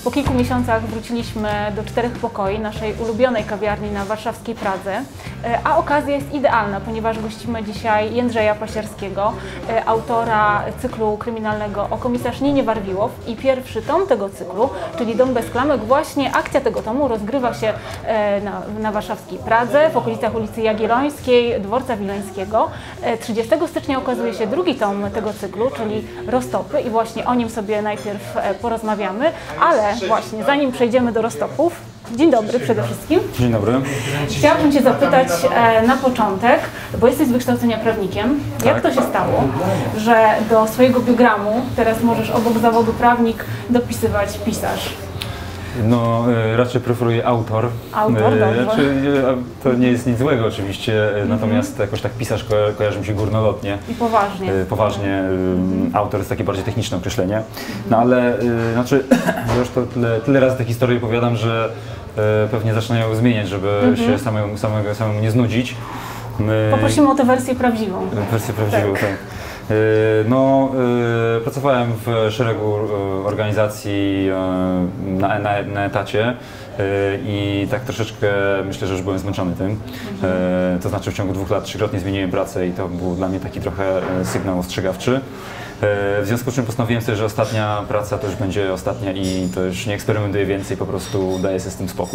Po kilku miesiącach wróciliśmy do 4 pokoi, naszej ulubionej kawiarni na warszawskiej Pradze, a okazja jest idealna, ponieważ gościmy dzisiaj Jędrzeja Pasierskiego, autora cyklu kryminalnego O komisarz Ninie Barwiłow, i pierwszy tom tego cyklu, czyli Dom bez klamek, właśnie akcja tego tomu rozgrywa się na warszawskiej Pradze, w okolicach ulicy Jagiellońskiej, dworca Wileńskiego. 30 stycznia okazuje się drugi tom tego cyklu, czyli Roztopy, i właśnie o nim sobie najpierw porozmawiamy, ale właśnie zanim przejdziemy do roztopów, dzień dobry przede wszystkim. Dzień dobry. Chciałabym Cię zapytać na początek, bo jesteś z wykształcenia prawnikiem, jak to się stało, że do swojego biogramu teraz możesz obok zawodu prawnik dopisywać pisarz? No, raczej preferuję autor. Autor, dobrze. To nie jest nic złego oczywiście, natomiast jakoś tak pisarz kojarzy mi się górnolotnie. I poważnie. Poważnie. Autor jest takie bardziej techniczne określenie. No ale, znaczy, już to tyle razy tę historię opowiadam, że pewnie zacznę ją zmieniać, żeby się samemu nie znudzić. Poprosimy o tę wersję prawdziwą. Wersję prawdziwą, tak. No, pracowałem w szeregu organizacji na etacie i tak troszeczkę myślę, że już byłem zmęczony tym. To znaczy w ciągu 2 lat 3-krotnie zmieniłem pracę i to był dla mnie taki trochę sygnał ostrzegawczy. W związku z czym postanowiłem sobie, że ostatnia praca to już będzie ostatnia i to już nie eksperymentuję więcej, po prostu daję sobie z tym spokój.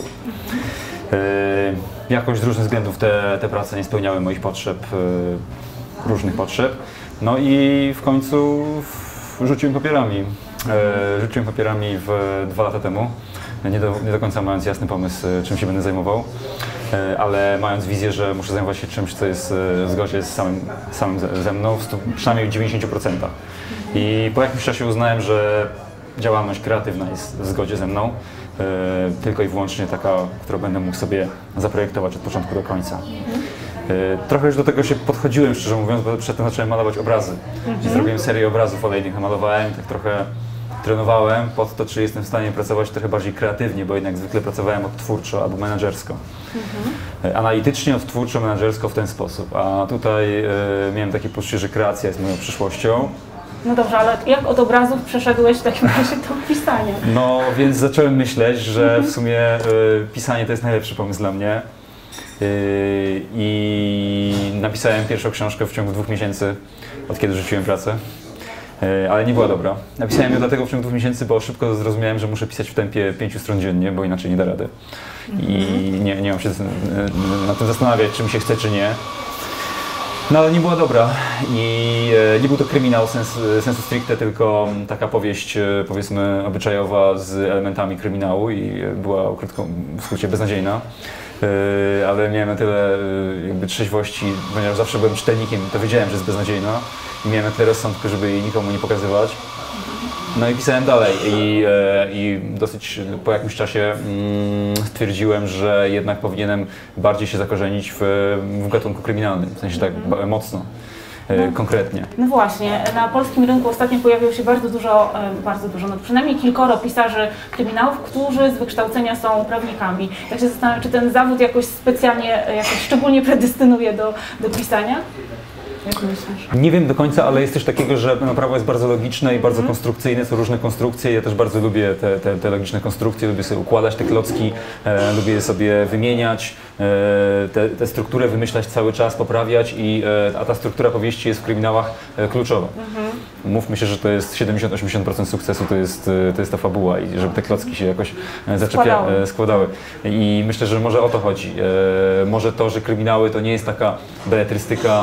Jakoś z różnych względów te prace nie spełniały moich potrzeb, różnych potrzeb. No i w końcu rzuciłem papierami. Rzuciłem papierami 2 lata temu, nie do końca mając jasny pomysł, czym się będę zajmował, ale mając wizję, że muszę zajmować się czymś, co jest w zgodzie z samym ze mną, przynajmniej w 90%. I po jakimś czasie uznałem, że działalność kreatywna jest w zgodzie ze mną, tylko i wyłącznie taka, którą będę mógł sobie zaprojektować od początku do końca. Trochę już do tego się podchodziłem, szczerze mówiąc, bo przedtem zacząłem malować obrazy. I zrobiłem serię obrazów olejnych, namalowałem, tak trochę trenowałem pod to, czy jestem w stanie pracować trochę bardziej kreatywnie, bo jednak zwykle pracowałem odtwórczo albo menedżersko. Analitycznie, odtwórczo, menedżersko w ten sposób, a tutaj miałem takie poczucie, że kreacja jest moją przyszłością. No dobrze, ale jak od obrazów przeszedłeś w takim razie do pisania? No więc zacząłem myśleć, że w sumie pisanie to jest najlepszy pomysł dla mnie. I napisałem pierwszą książkę w ciągu 2 miesięcy, od kiedy rzuciłem pracę, ale nie była dobra. Napisałem ją dlatego w ciągu 2 miesięcy, bo szybko zrozumiałem, że muszę pisać w tempie 5 stron dziennie, bo inaczej nie da rady. I nie mam się nad tym zastanawiać, czy mi się chce, czy nie. No ale nie była dobra i nie był to kryminał sensu stricte, tylko taka powieść, powiedzmy, obyczajowa z elementami kryminału i była, krótko, w skrócie, beznadziejna. Ale miałem na tyle jakby trzeźwości, ponieważ zawsze byłem czytelnikiem, to wiedziałem, że jest beznadziejna i miałem na tyle rozsądku, żeby jej nikomu nie pokazywać. No i pisałem dalej i dosyć po jakimś czasie stwierdziłem, że jednak powinienem bardziej się zakorzenić w gatunku kryminalnym, w sensie tak mocno. Konkretnie. No właśnie, na polskim rynku ostatnio pojawiło się bardzo dużo, no przynajmniej kilkoro pisarzy kryminałów, którzy z wykształcenia są prawnikami. Tak się zastanawiam, czy ten zawód jakoś specjalnie, jakoś szczególnie predystynuje do pisania? Jak myślisz? Nie wiem do końca, ale jest coś takiego, że prawo jest bardzo logiczne i bardzo konstrukcyjne, są różne konstrukcje. Ja też bardzo lubię te logiczne konstrukcje, lubię sobie układać te klocki, lubię je sobie wymieniać, tę strukturę wymyślać cały czas, poprawiać, a ta struktura powieści jest w kryminałach kluczowa. Mówmy się, że to jest 70-80% sukcesu, to jest ta fabuła i żeby te klocki się jakoś składały. I myślę, że może o to chodzi. Może to, że kryminały to nie jest taka beletrystyka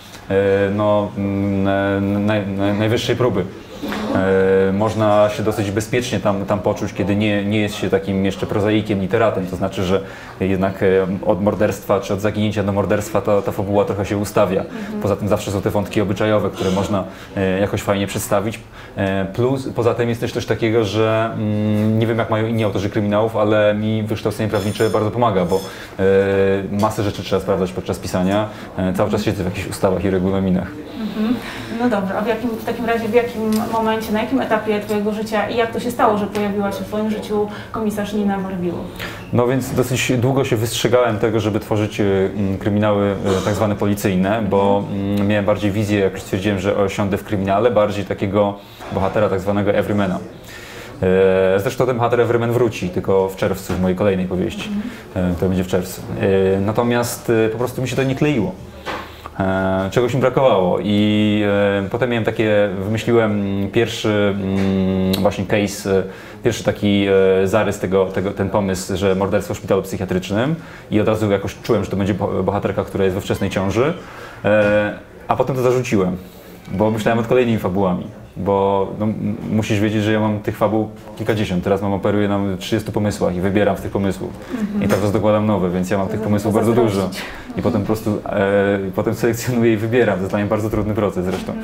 najwyższej próby. Można się dosyć bezpiecznie tam poczuć, kiedy nie jest się takim jeszcze prozaikiem, literatem. To znaczy, że jednak od morderstwa czy od zaginięcia do morderstwa ta fabuła trochę się ustawia. Poza tym zawsze są te wątki obyczajowe, które można jakoś fajnie przedstawić. Plus poza tym jest też coś takiego, że nie wiem jak mają inni autorzy kryminałów, ale mi wykształcenie prawnicze bardzo pomaga, bo masę rzeczy trzeba sprawdzać podczas pisania. Cały czas siedzę w jakichś ustawach i regulaminach. No dobrze, a w takim razie w jakim momencie, na jakim etapie Twojego życia i jak to się stało, że pojawiła się w Twoim życiu komisarz Nina Barwiłow? No więc dosyć długo się wystrzegałem tego, żeby tworzyć kryminały tak zwane policyjne, bo miałem bardziej wizję, jak stwierdziłem, że osiądę w kryminale, bardziej takiego bohatera tak zwanego everymana. Zresztą ten bohater Everyman wróci, tylko w czerwcu, w mojej kolejnej powieści, to będzie w czerwcu. Natomiast po prostu mi się to nie kleiło. Czegoś mi brakowało i potem miałem wymyśliłem pierwszy właśnie case, pierwszy taki zarys ten pomysł, że morderstwo w szpitalu psychiatrycznym i od razu jakoś czułem, że to będzie bohaterka, która jest we wczesnej ciąży, a potem to zarzuciłem, bo myślałem nad kolejnymi fabułami. Bo no, musisz wiedzieć, że ja mam tych fabuł kilkadziesiąt, teraz operuję na 30 pomysłach i wybieram z tych pomysłów. I tak to dokładam nowe, więc ja mam tych pomysłów bardzo dużo. I potem po prostu potem selekcjonuję i wybieram. To jest dla mnie bardzo trudny proces zresztą.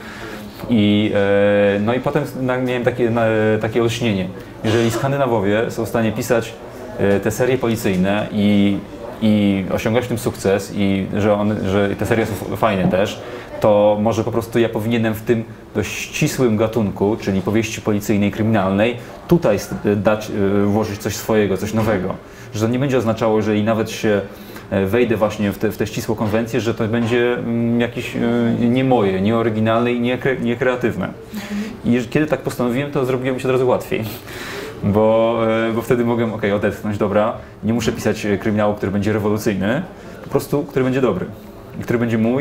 No i potem miałem takie olśnienie. Jeżeli Skandynawowie są w stanie pisać te serie policyjne i osiągać w tym sukces i że te serie są fajne też, to może po prostu ja powinienem w tym dość ścisłym gatunku, czyli powieści policyjnej, kryminalnej, tutaj włożyć coś swojego, coś nowego. Że to nie będzie oznaczało, że i nawet się wejdę właśnie w tę ścisłą konwencję, że to będzie jakieś nie moje, nie oryginalne i nie kreatywne. I kiedy tak postanowiłem, to zrobiło mi się od razu łatwiej. Bo wtedy mogłem, odetchnąć, dobra, nie muszę pisać kryminału, który będzie rewolucyjny, po prostu, który będzie dobry. Który będzie mój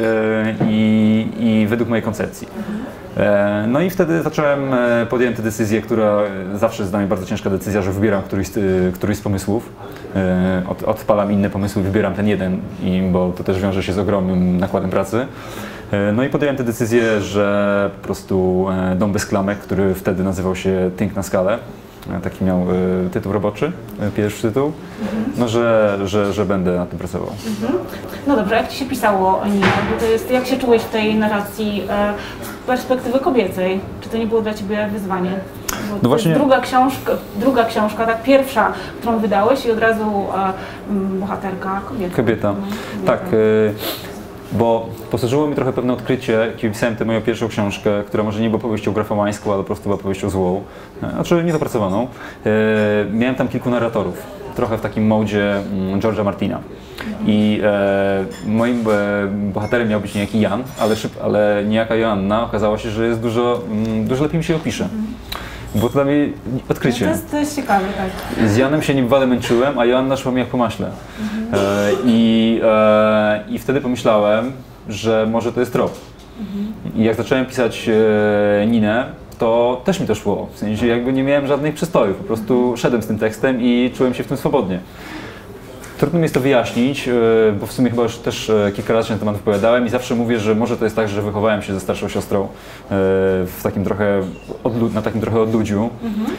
i według mojej koncepcji. No i wtedy podjąłem tę decyzję, która zawsze jest dla mnie bardzo ciężka decyzja, że wybieram któryś z pomysłów. Odpalam inne pomysły, wybieram ten jeden, bo to też wiąże się z ogromnym nakładem pracy. No i podjąłem tę decyzję, że po prostu Dom bez klamek, który wtedy nazywał się Think na skalę, taki miał tytuł roboczy, pierwszy tytuł, no że będę nad tym pracował. No dobrze, jak Ci się pisało, Nina? Bo to jest, jak się czułeś w tej narracji z perspektywy kobiecej? Czy to nie było dla Ciebie wyzwanie? Bo no właśnie. To jest druga książka, tak, pierwsza, którą wydałeś i od razu bohaterka kobieta. Kobieta, tak. Bo posłużyło mi trochę pewne odkrycie, kiedy pisałem tę moją pierwszą książkę, która może nie była powieścią grafomańską, ale po prostu była powieścią złą, znaczy niedopracowaną. Miałem tam kilku narratorów, trochę w takim modzie George'a Martina. I moim bohaterem miał być niejaki Jan, ale niejaka Joanna okazało się, że jest dużo lepiej mi się opisze. Było to dla mnie odkrycie. To jest ciekawe, tak. Z Janem się niebywale męczyłem, a Joanna szła mi jak po maśle. I wtedy pomyślałem, że może to jest trop. I jak zacząłem pisać Ninę, to też mi to szło. W sensie jakby nie miałem żadnych przystojów, po prostu szedłem z tym tekstem i czułem się w tym swobodnie. Trudno mi jest to wyjaśnić, bo w sumie chyba już też kilka razy się na temat wypowiadałem i zawsze mówię, że może to jest tak, że wychowałem się ze starszą siostrą w takim trochę na takim trochę odludziu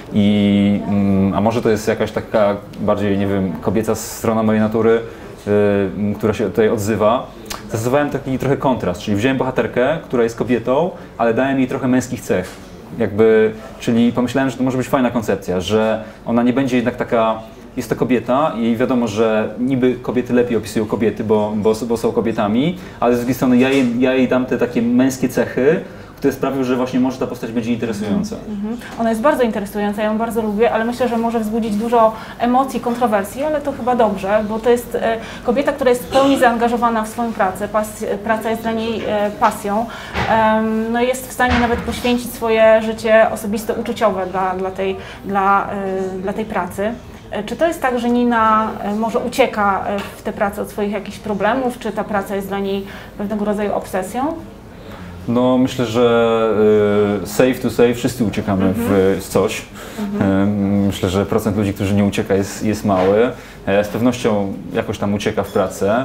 a może to jest jakaś taka bardziej, nie wiem, kobieca strona mojej natury, która się tutaj odzywa. Zastosowałem taki trochę kontrast, czyli wziąłem bohaterkę, która jest kobietą, ale dałem jej trochę męskich cech. Czyli pomyślałem, że to może być fajna koncepcja, że ona nie będzie jednak taka. Jest to kobieta i wiadomo, że niby kobiety lepiej opisują kobiety, bo są kobietami, ale z drugiej strony ja jej dam te takie męskie cechy, które sprawią, że właśnie może ta postać będzie interesująca. Ona jest bardzo interesująca, ja ją bardzo lubię, ale myślę, że może wzbudzić dużo emocji, kontrowersji, ale to chyba dobrze, bo to jest kobieta, która jest w pełni zaangażowana w swoją pracę, praca jest dla niej pasją, no jest w stanie nawet poświęcić swoje życie osobiste, uczuciowe dla tej pracy. Czy to jest tak, że Nina może ucieka w tę pracę od swoich jakichś problemów, czy ta praca jest dla niej pewnego rodzaju obsesją? No myślę, że safe to save wszyscy uciekamy w coś. Myślę, że procent ludzi, którzy nie ucieka jest mały. Z pewnością jakoś tam ucieka w pracę.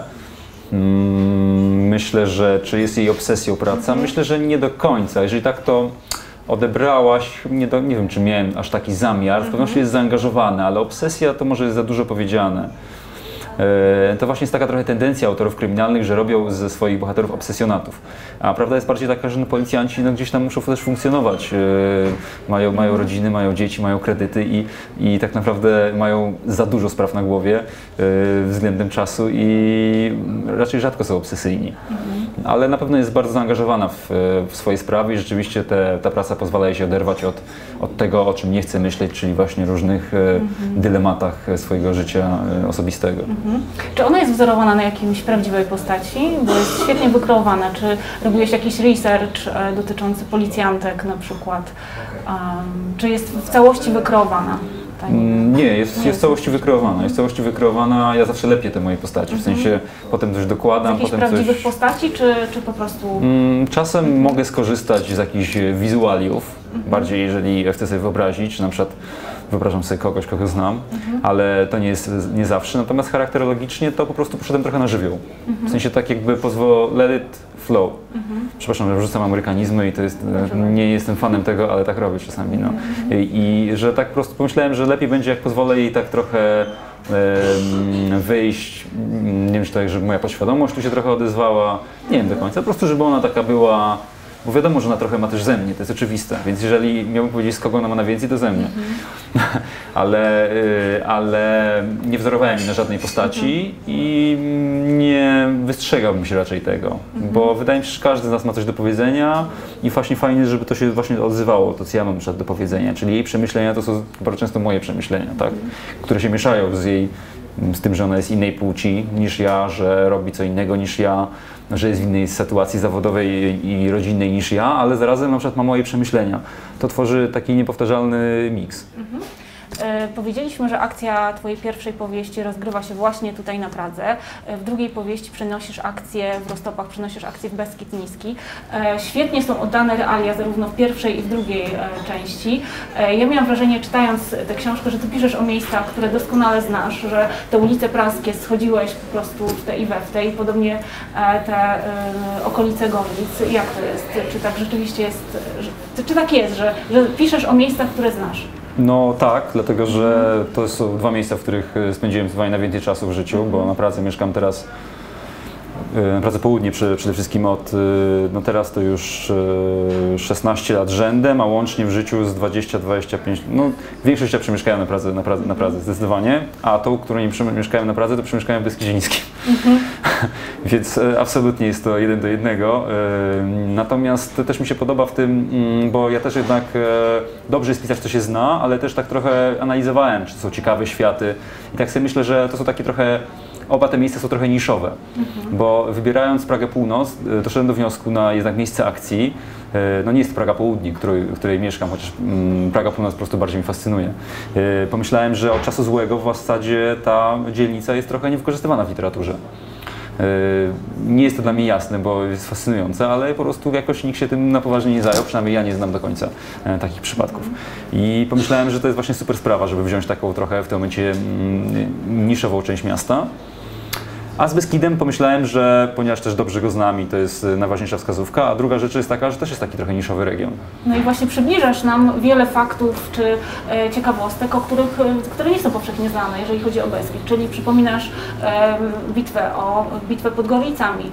Myślę, że czy jest jej obsesją praca? Myślę, że nie do końca. Jeżeli tak, to odebrałaś, nie wiem, czy miałem aż taki zamiar, z pewnością jest zaangażowana, ale obsesja to może jest za dużo powiedziane. To właśnie jest taka trochę tendencja autorów kryminalnych, że robią ze swoich bohaterów obsesjonatów. A prawda jest bardziej taka, że policjanci gdzieś tam muszą też funkcjonować. Mają rodziny, mają dzieci, mają kredyty i tak naprawdę mają za dużo spraw na głowie względem czasu i raczej rzadko są obsesyjni. Ale na pewno jest bardzo zaangażowana w swoje sprawy i rzeczywiście ta praca pozwala jej się oderwać od tego, o czym nie chce myśleć, czyli właśnie różnych dylematach swojego życia osobistego. Czy ona jest wzorowana na jakiejś prawdziwej postaci? Bo jest świetnie wykreowana. Czy robiłeś jakiś research dotyczący policjantek na przykład? Czy jest w całości wykreowana? Nie, jest w całości wykreowana. Jest w całości wykreowana, ja zawsze lepię te moje postaci, w sensie potem coś dokładam. Z jakichś potem prawdziwych coś... postaci, czy po prostu... Czasem mogę skorzystać z jakichś wizualiów, bardziej jeżeli chcę sobie wyobrazić, na przykład wyobrażam sobie kogoś, kogo znam, ale to nie zawsze. Natomiast charakterologicznie to po prostu poszedłem trochę na żywioł. W sensie tak jakby let it flow. Przepraszam, że wrzucam amerykanizmy i to jest, nie jestem fanem tego, ale tak robię czasami. No. I że tak po prostu pomyślałem, że lepiej będzie, jak pozwolę jej tak trochę wyjść, nie wiem, czy to tak, żeby moja podświadomość tu się trochę odezwała, nie wiem do końca, po prostu żeby ona taka była. Bo wiadomo, że ona trochę ma też ze mnie, to jest oczywiste, więc jeżeli miałbym powiedzieć, z kogo ona ma najwięcej, to ze mnie. ale nie wzorowałem jej na żadnej postaci i nie wystrzegałbym się raczej tego, bo wydaje mi się, że każdy z nas ma coś do powiedzenia i właśnie fajnie, żeby to się właśnie odzywało, to co ja mam do powiedzenia, czyli jej przemyślenia to są bardzo często moje przemyślenia, tak? Które się mieszają z tym, że ona jest innej płci niż ja, że robi co innego niż ja, że jest w innej sytuacji zawodowej i rodzinnej niż ja, ale zarazem na przykład ma moje przemyślenia. To tworzy taki niepowtarzalny miks. Powiedzieliśmy, że akcja Twojej pierwszej powieści rozgrywa się właśnie tutaj na Pradze. W drugiej powieści przenosisz akcję w Roztopach, przenosisz akcję w Beskid Niski. Świetnie są oddane realia zarówno w pierwszej i w drugiej części. Ja miałam wrażenie, czytając tę książkę, że Ty piszesz o miejscach, które doskonale znasz, że te ulice praskie schodziłeś po prostu w te i we w te i podobnie te okolice Gorlic. Jak to jest? Czy tak rzeczywiście jest, czy tak jest, że piszesz o miejscach, które znasz? No tak, dlatego że to są dwa miejsca, w których spędziłem najwięcej czasu w życiu, bo na Pradze mieszkam teraz, na Pradze Południe przede wszystkim no teraz to już 16 lat rzędem, a łącznie w życiu z 20-25, no większość ja przemieszkałem na Pradze zdecydowanie, a tą, którą nie mieszkałem na Pradze, to przemieszkałem w Beskidzie Niskim. Więc absolutnie jest to 1 do 1. Natomiast też mi się podoba w tym, bo ja też jednak dobrze jest pisać, co się zna, ale też tak trochę analizowałem, czy to są ciekawe światy. I tak sobie myślę, że to są takie trochę, oba te miejsca są trochę niszowe, bo wybierając Pragę Północ, doszedłem do wniosku na jednak miejsce akcji. No nie jest to Praga Południe, w której mieszkam, chociaż Praga Północ po prostu bardziej mi fascynuje. Pomyślałem, że od czasu złego w zasadzie ta dzielnica jest trochę niewykorzystywana w literaturze. Nie jest to dla mnie jasne, bo jest fascynujące, ale po prostu jakoś nikt się tym na poważnie nie zajął, przynajmniej ja nie znam do końca takich przypadków. I pomyślałem, że to jest właśnie super sprawa, żeby wziąć taką trochę w tym momencie niszową część miasta. A z Beskidem pomyślałem, że ponieważ też dobrze go znam i to jest najważniejsza wskazówka, a druga rzecz jest taka, że też jest taki trochę niszowy region. No i właśnie przybliżasz nam wiele faktów czy ciekawostek, które nie są powszechnie znane, jeżeli chodzi o Beskid, czyli przypominasz bitwę pod Gorlicami,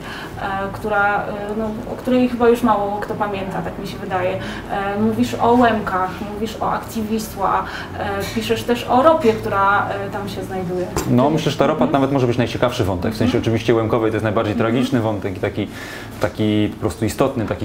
o której chyba już mało kto pamięta, tak mi się wydaje. Mówisz o Łemkach, mówisz o akcji Wisła, piszesz też o ropie, która tam się znajduje. No myślę, że ta ropa nawet może być najciekawszy wątek. W sensie oczywiście Łemkowej to jest najbardziej tragiczny wątek i taki po prostu istotny, taki,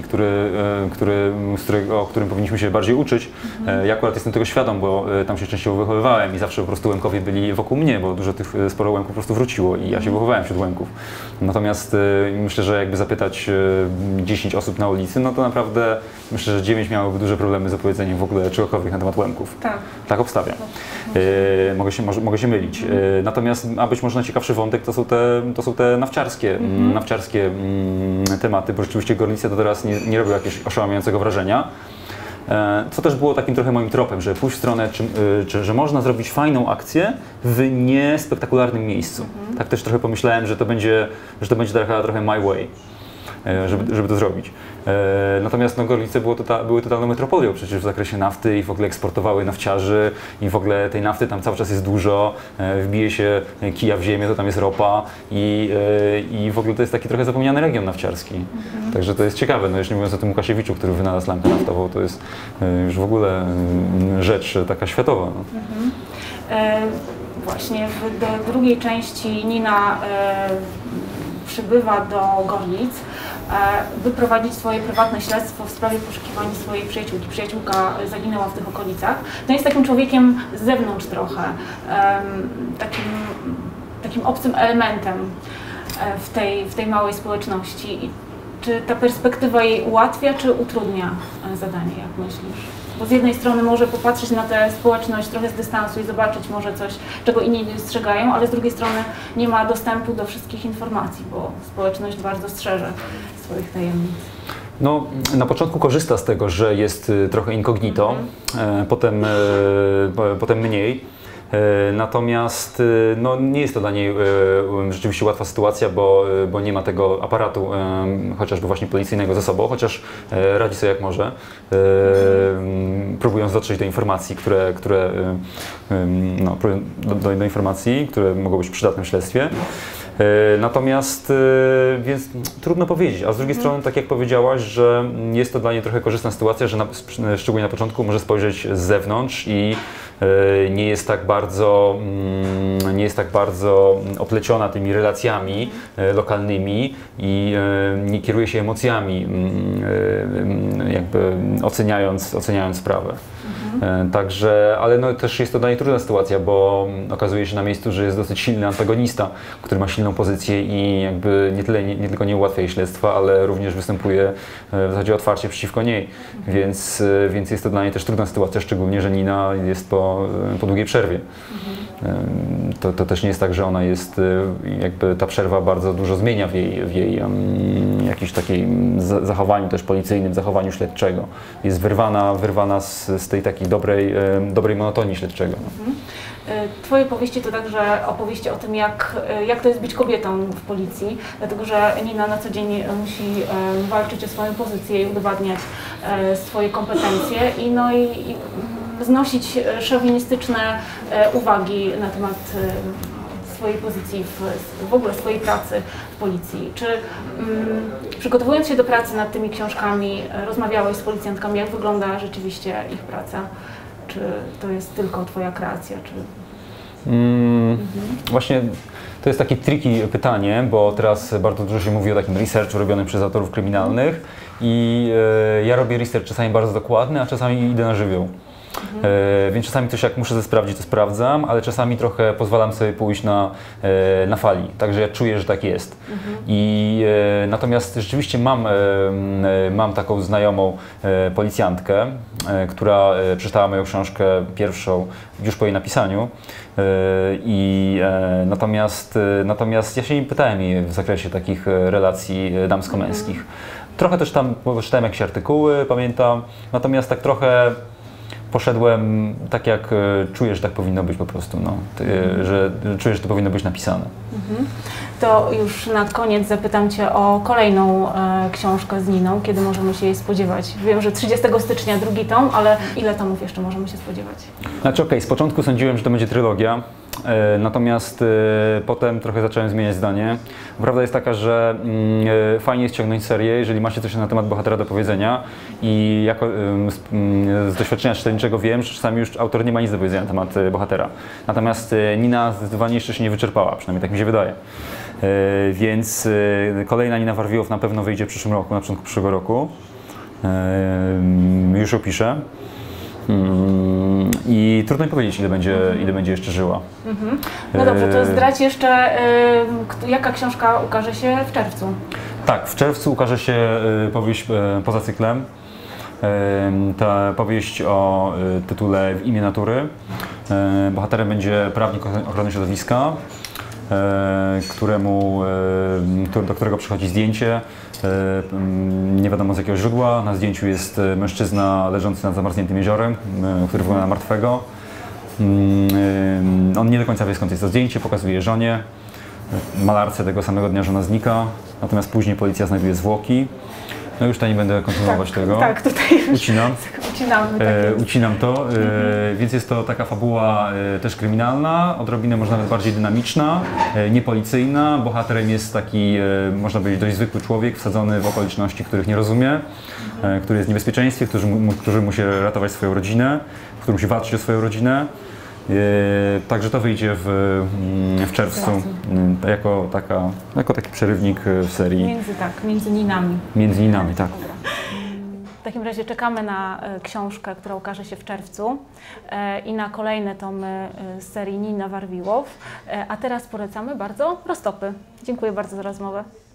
o którym powinniśmy się bardziej uczyć. Ja akurat jestem tego świadom, bo tam się częściowo wychowywałem i zawsze po prostu Łemkowie byli wokół mnie, bo sporo Łemków po prostu wróciło i ja się wychowałem wśród Łemków. Natomiast myślę, że jakby zapytać 10 osób na ulicy, no to naprawdę myślę, że 9 miałoby duże problemy z opowiedzeniem w ogóle czegokolwiek na temat Łemków. Tak obstawiam. Mogę się mylić. Natomiast, a być może najciekawszy wątek to są te nawciarskie tematy, bo rzeczywiście Gorlice to teraz nie robią jakiegoś oszałamiającego wrażenia. Co też było takim trochę moim tropem, że pójść w stronę, że można zrobić fajną akcję w niespektakularnym miejscu. Tak też trochę pomyślałem, że to będzie trochę my way, żeby to zrobić. Natomiast Gorlice były totalną metropolią przecież w zakresie nafty i w ogóle eksportowały nafciarzy i w ogóle tej nafty tam cały czas jest dużo, wbije się kija w ziemię, to tam jest ropa i w ogóle to jest taki trochę zapomniany region nafciarski. Także to jest ciekawe, no już nie mówiąc o tym Łukasiewiczu, który wynalazł lampę naftową, to jest już w ogóle rzecz taka światowa. No. Właśnie w drugiej części Nina przybywa do Gorlic, by prowadzić swoje prywatne śledztwo w sprawie poszukiwania swojej przyjaciółki. Przyjaciółka zaginęła w tych okolicach. No jest takim człowiekiem z zewnątrz trochę, takim takim obcym elementem w tej małej społeczności. I czy ta perspektywa jej ułatwia, czy utrudnia zadanie, jak myślisz? Bo z jednej strony może popatrzeć na tę społeczność trochę z dystansu i zobaczyć może coś, czego inni nie dostrzegają, ale z drugiej strony nie ma dostępu do wszystkich informacji, bo społeczność bardzo strzeże swoich tajemnic. No, na początku korzysta z tego, że jest trochę incognito, potem mniej. Natomiast no, nie jest to dla niej rzeczywiście łatwa sytuacja, bo nie ma tego aparatu chociażby właśnie policyjnego ze sobą, chociaż radzi sobie jak może, próbując dotrzeć do informacji, do informacji, które mogą być przydatne w śledztwie. Natomiast więc trudno powiedzieć, a z drugiej strony, tak jak powiedziałaś, że jest to dla niej trochę korzystna sytuacja, że szczególnie na początku może spojrzeć z zewnątrz i nie jest tak bardzo opleciona tymi relacjami lokalnymi i nie kieruje się emocjami, jakby oceniając sprawę. Także, ale no, też jest to dla niej trudna sytuacja, bo okazuje się na miejscu, że jest dosyć silny antagonista, który ma silną pozycję i jakby nie tylko nie ułatwia jej śledztwa, ale również występuje w zasadzie otwarcie przeciwko niej, więc jest to dla niej też trudna sytuacja, szczególnie, że Nina jest po długiej przerwie. To też nie jest tak, że ona jest, jakby ta przerwa bardzo dużo zmienia w jej jakimś takim zachowaniu też policyjnym, zachowaniu śledczego. Jest wyrwana z tej takiej dobrej monotonii śledczego. Twoje powieści to także opowieści o tym, jak to jest być kobietą w policji, dlatego że Nina na co dzień musi walczyć o swoją pozycję i udowadniać swoje kompetencje i znosić szowinistyczne uwagi na temat swojej pozycji, w ogóle swojej pracy w policji. Czy przygotowując się do pracy nad tymi książkami, rozmawiałeś z policjantkami, jak wygląda rzeczywiście ich praca? Czy to jest tylko Twoja kreacja? Czy... Właśnie to jest takie tricky pytanie, bo teraz bardzo dużo się mówi o takim researchu robionym przez autorów kryminalnych i ja robię research czasami bardzo dokładny, a czasami idę na żywioł. Więc czasami coś jak muszę sprawdzić, to sprawdzam, ale czasami trochę pozwalam sobie pójść na fali, także ja czuję, że tak jest. Natomiast rzeczywiście mam taką znajomą policjantkę, która przeczytała moją książkę pierwszą już po jej napisaniu. Natomiast ja się nie pytałem jej w zakresie takich relacji damsko-męskich. Trochę też tam czytałem jakieś artykuły, pamiętam, natomiast tak trochę poszedłem tak, jak czuję, że tak powinno być po prostu, że czuję, że to powinno być napisane. To już na koniec zapytam Cię o kolejną książkę z Niną. Kiedy możemy się jej spodziewać? Wiem, że 30 stycznia drugi tom, ale ile tomów jeszcze możemy się spodziewać? Znaczy okej, z początku sądziłem, że to będzie trylogia, natomiast potem trochę zacząłem zmieniać zdanie. Prawda jest taka, że fajnie jest ciągnąć serię, jeżeli macie coś na temat bohatera do powiedzenia i jako z doświadczenia czytelniczego wiem, że czasami już autor nie ma nic do powiedzenia na temat bohatera. Natomiast Nina zdecydowanie jeszcze się nie wyczerpała, przynajmniej tak mi się wydaje. Więc kolejna Nina Warwiłow na pewno wyjdzie w przyszłym roku, na początku przyszłego roku. Już ją piszę. I trudno mi powiedzieć, ile będzie jeszcze żyła. No dobrze, to zdradź jeszcze, jaka książka ukaże się w czerwcu? Tak, w czerwcu ukaże się powieść poza cyklem. Ta powieść o tytule W imię natury. Bohaterem będzie prawnik ochrony środowiska, do którego przychodzi zdjęcie. Nie wiadomo z jakiego źródła. Na zdjęciu jest mężczyzna leżący nad zamarzniętym jeziorem, który wygląda na martwego. On nie do końca wie, skąd jest to zdjęcie, pokazuje żonie. Malarce tego samego dnia żona znika, natomiast później policja znajduje zwłoki. No już tutaj nie będę kontynuować tego. Tak, tutaj ucinam. Ucinamy, tak ucinam to, więc jest to taka fabuła też kryminalna, odrobinę może nawet bardziej dynamiczna, niepolicyjna. Bohaterem jest taki, można powiedzieć, dość zwykły człowiek wsadzony w okoliczności, których nie rozumie, który jest w niebezpieczeństwie, który musi ratować swoją rodzinę, który musi walczyć o swoją rodzinę. Także to wyjdzie w czerwcu jako taki przerywnik w serii. Między Ninami. Między Ninami, tak. takim razie czekamy na książkę, która ukaże się w czerwcu i na kolejne tomy z serii Nina Warwiłow. A teraz polecamy bardzo Roztopy. Dziękuję bardzo za rozmowę.